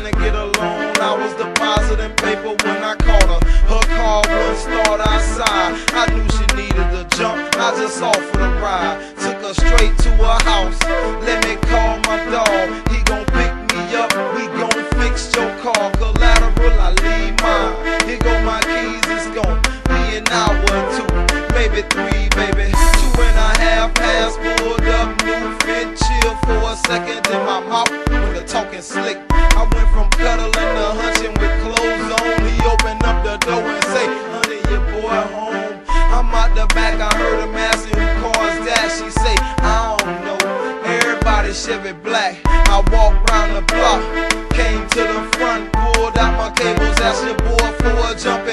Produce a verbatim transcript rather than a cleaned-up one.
trying to get a loan. I was depositing paper when I caught her. Her car wouldn't start outside. I knew she needed a jump, I just offered a ride. Took her straight to her house. Let me call my dog, he gon' pick me up. We gon' fix your car. Collateral, I leave mine. Here go my keys, it's gon' be an hour or two, maybe three, baby. Two and a half past, pulled up, new fit, chill for a second in my mouth when the talking slick. I went from cuddling to hunching with clothes on. He opened up the door and say, honey, your boy home. I'm out the back, I heard him asking who car's that. She say, I don't know, everybody Chevy black. I walked round the block, came to the front, pulled out my cables, asked your boy for a jump.